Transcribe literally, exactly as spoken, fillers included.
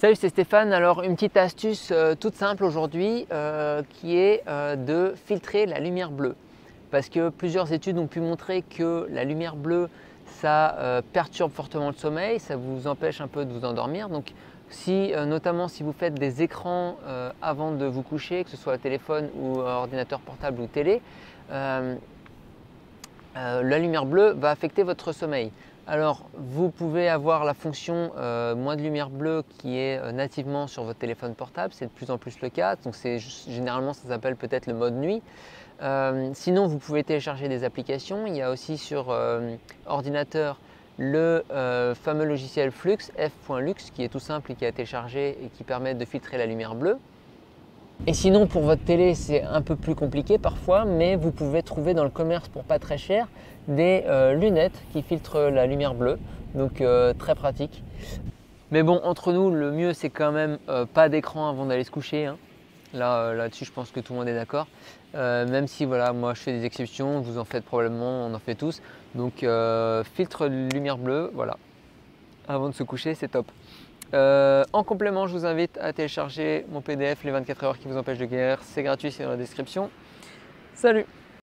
Salut, c'est Stéphane. Alors une petite astuce euh, toute simple aujourd'hui euh, qui est euh, de filtrer la lumière bleue. Parce que plusieurs études ont pu montrer que la lumière bleue, ça euh, perturbe fortement le sommeil, ça vous empêche un peu de vous endormir. Donc si, euh, notamment si vous faites des écrans euh, avant de vous coucher, que ce soit téléphone ou ordinateur portable ou télé, euh, euh, la lumière bleue va affecter votre sommeil. Alors vous pouvez avoir la fonction euh, moins de lumière bleue qui est euh, nativement sur votre téléphone portable, c'est de plus en plus le cas, donc c'est généralement ça s'appelle peut-être le mode nuit. Euh, sinon vous pouvez télécharger des applications, il y a aussi sur euh, ordinateur le euh, fameux logiciel Flux, f point lux, qui est tout simple et qui a téléchargé et qui permet de filtrer la lumière bleue. Et sinon pour votre télé c'est un peu plus compliqué parfois, mais vous pouvez trouver dans le commerce pour pas très cher des euh, lunettes qui filtrent la lumière bleue, donc euh, très pratique. Mais bon, entre nous, le mieux c'est quand même euh, pas d'écran avant d'aller se coucher, hein. Là, euh, là-dessus je pense que tout le monde est d'accord, euh, même si voilà, moi je fais des exceptions, vous en faites probablement, on en fait tous, donc euh, filtre lumière bleue, voilà, avant de se coucher c'est top. Euh, en complément, je vous invite à télécharger mon P D F Les vingt-quatre heures qui vous empêchent de guérir. C'est gratuit, c'est dans la description. Salut!